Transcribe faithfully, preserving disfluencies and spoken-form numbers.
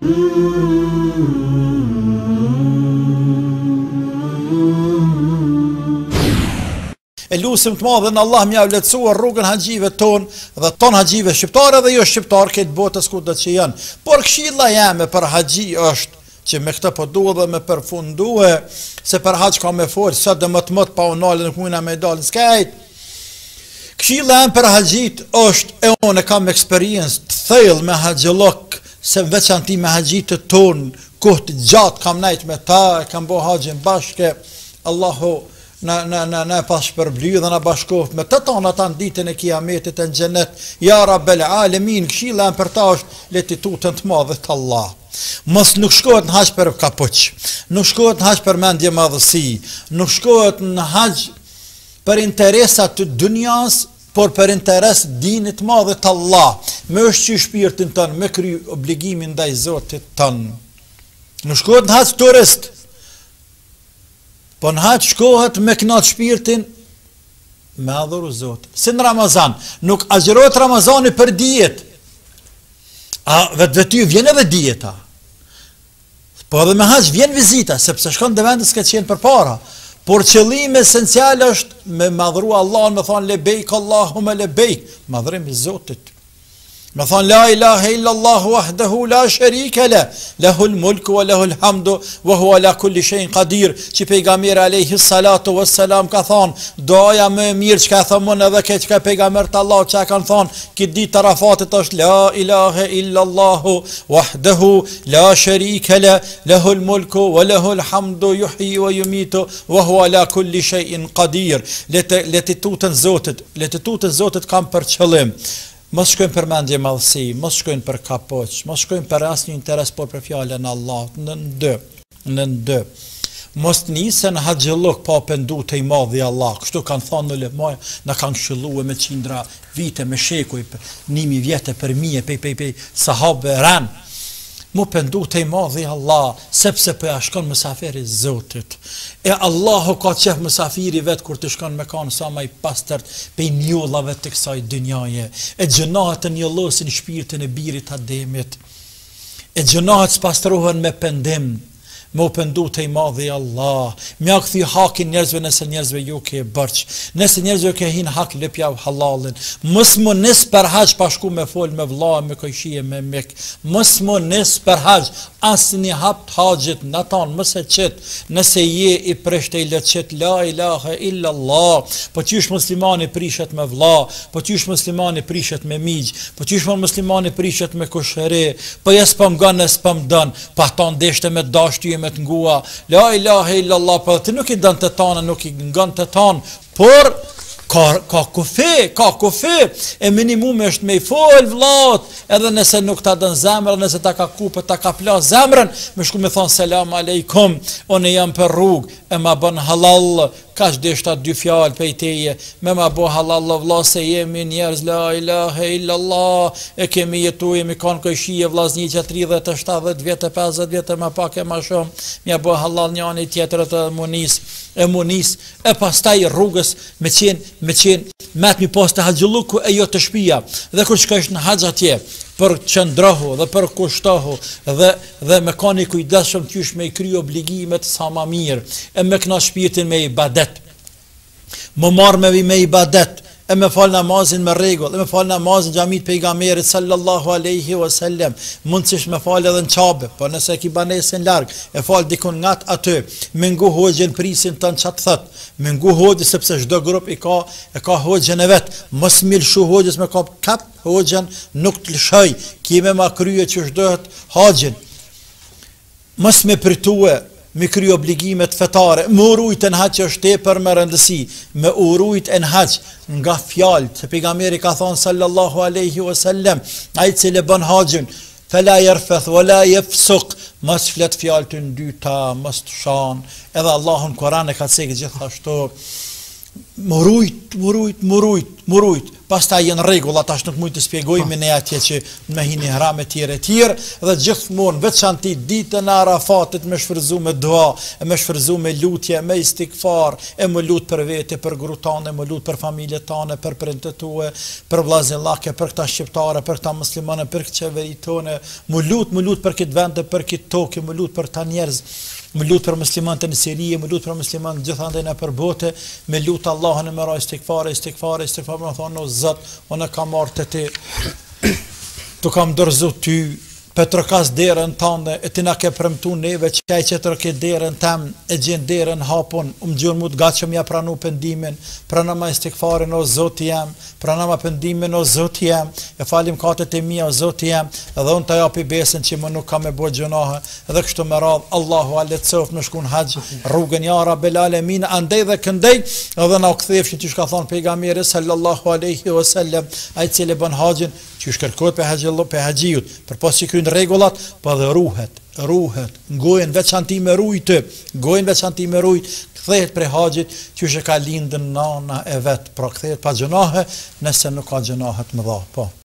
E lusim të madhe në Allah mja vletësuar rrugën haxhive ton dhe ton haxhive shqiptare dhe jo shqiptar këtë botës ku do që janë. Por këshilla jeme për haxhi është që me këtë po duhet dhe me përfundue se për haxh ka me folë, sa dhe më të më të pa unale nuk mujna me dalë në skajt. Këshilla jeme për haxhit është, e unë e kam eksperiencë të thellë me haxhillok, se veçanti me haxhit të tonë, kohë të gjatë kam najt me ta, e kam bo haxhin bashke, Allahu në në në në pas shpërbly dhe në bashkoft me të tonë ata në ditën e kiametit e në xhenet. Ja Rabbel Alamin, këshilla për ta është letitutën të madhe të Allah. Mos nuk shkohet në haxh për kapuç, nuk shkohet në haxh për mendje madhësi, nuk shkohet në haxh për interesat të dunjas, por për interes dinit të madhe të Allah, me ushqy shpirtin tënë, me kry obligimin ndaj Zotit tënë. Nuk shkohet në haxh turist, po në haxh shkohet me knat shpirtin me adhuru Zotin. Si në Ramazan, nuk agjërohet Ramazani për dijet. A vetë vetë vjen edhe dijeta. Po edhe me haxh vjen vizita, sepse shkon në vendës që qenë përpara. Por qëllimi esencial është me madhru Allahun, me thonë lebejk Allahumma lebejk, madhrim i Zotit. Me thonë la ilaha illa Allah wahdahu la sharika la, lahul mulku wa lahul hamdu wa huwa ala kulli shay'in qadir, që pejgamberi alayhi salatu wassalam ka thonë, doja më e mirë që ka thëmën edhe këtë që pejgamberi të Allah që kanë thonë, këtë ditë të Arafatit është la ilaha illa Allah wahdahu la sharika la, lahul mulku wa lahul hamdu yuhyi wa yumitu wa huwa ala kulli shay'in qadir. Letitutën Zotit, letitutën Zotit kam për qëllim. Mos shkojnë për mendje madhësi, mos shkojnë për kapoç, mos shkojnë për asnjë interes, por për fjalën e Allahut. Në dy, në dy. Mos nisen haxhillok pa pendu te i madhi Allah. Kështu kanë thënë në lemaja, na kanë këshilluar me qindra vite, me shekuj, nimi vjete për mije, pe pe pe sahabe ran. Mu pendu te i madhi Allah, sepse po ja shkon mysafiri Zotit. E Allahu ka qef mysafiri vet kur të shkon me kanë sa më i pastërt pe njollave të kësaj dynjaje. E gjunahet të njollosin shpirtin e birit Ademit. E gjunahet spastrohen me pendim. Me u pendu te i madhi Allah, me a këthi hakin njerëzve nëse njerëzve ju ke bërq, nëse njerëzve ke hin hak lëpja halalin, mës më nis për haxh pashku me fol me vlla, me kojshie, me mek, mës më nis për haxh, asë një hap të haxhit, në tanë mëse qëtë, nëse je i preshte i leqet, la ilaha illa Allah, po qysh muslimani prishet me vlla, po qysh muslimani prishet me migj, po qysh muslimani prishet me kushëre, po jes pëm gënë, jes pëm dënë, pa ta ndeshte me dashtyje me të ngua, la ilaha illallah, për të nuk i dënë të tanë, nuk i ngën të tanë, por ka, ka kufi, ka kufi, e minimum është me i fol vlat, edhe nëse nuk ta dënë zemrën, nëse ta ka kupë, ta ka plas zemrën, me shku me thonë selam aleikum, one jam për rrug, e ma bën halal, ka që deshta dy fjallë pejteje, me ma bo halal vla se jemi njerëz, la ilaha illallah, e kemi jetu, jemi kanë kojshie vlazni që tridhjetë e shtatëdhjetë vjetë, pesëdhjetë vjetë, ma pak e ma shumë, mja bo halal njani tjetërët e munis, e munis, e pastaj rrugës me qenë, me qenë, me të mi pas të haxhilluku e jo të shpia, dhe kur shkojsh në haxh atje, për qëndrohu dhe për kushtohu dhe, dhe me kani kujdeshëm qysh me i kry obligimet sa ma mirë, e me këna shpirtin me ibadet, më marrë me, me ibadet, e me falë namazin me regull, e me falë namazin gjamit pejgamberit sallallahu aleyhi wasallam, mund cish me falë edhe në qabe, po nëse ki banesin largë, e falë dikun ngat aty, me ngu hoxhin prisin të në qatë thët, me ngu hoxhin sepse shdo grup i ka, e ka hoxhin e vetë, mos milshu hoxhis me ka kap hoxhin, nuk të lëshoj, kime ma krye që shdohet haxhin, mos me pritue, me kry obligimet fetare, me urujt e në haqë që është tepër me rëndësi, me urujt e në haqë nga fjallë, se pejgamberi ka thonë sallallahu aleyhi wasallam, a i cili bën haxhin, fela jerfeth, wala jefsuk, mos flet fjallë të ndyta, mos të shanë, edhe Allahun Koran e ka cekë gjithashtu, murujt, murujt, murujt, murujt, pastaj janë rregulla, tash nuk mund të shpjegojmë ne atje që me hini haram e tjerë e tjerë, dhe gjithmonë veçanti ditën e Arafatit me shfryzu me dua, me shfryzu me lutje, me istikfar, e më lut për vete, për grutane, më lut për familjet tane, për prindët tue, për vllazëllake, për këta shqiptare, për këta muslimane, për këtë qeveri tone, më lut, më lut për këtë vend, për këtë tokë, më lut për ta njerëz, më lut për muslimanët në Siri, më lut për muslimanët gjithandaj në përbote, më lut Allahun e mëra istikfare, istikfare, istikfare, më thonë o Zot, unë kam marrë të ti, tu kam dorëzu ty, për të rëkas derën tënde, e ti na ke premtu neve që ai që të rëket derën tem, e gjen derën hapun, um gjurë mu të gatë që mja pranu pendimin, prana ma istikfarin o Zoti jam, prana ma pendimin o Zoti jam, e falim katët e mia o Zoti jam, edhe unë të japi besën që më nuk ka me bo gjunahe, edhe kështu me radhë, Allahu aletësof në shkun haqë, rrugën ja Rabbel Alemin, andej dhe këndej, edhe na u kthefshin që shka thonë pejgamberi sallallahu aleyhi wa sallam, ai cili bën haxhin, që shkërkot për haqillu, për haqijut, për pas që krynë regullat, pa dhe ruhet, ruhet, ngojën veçanti me rujtë, ngojën veçanti me rujtë, kthehet për haqit, që shë ka lindën nana e vetë, pra kthehet pa gjënahe, nëse nuk ka gjënahet më dha, po.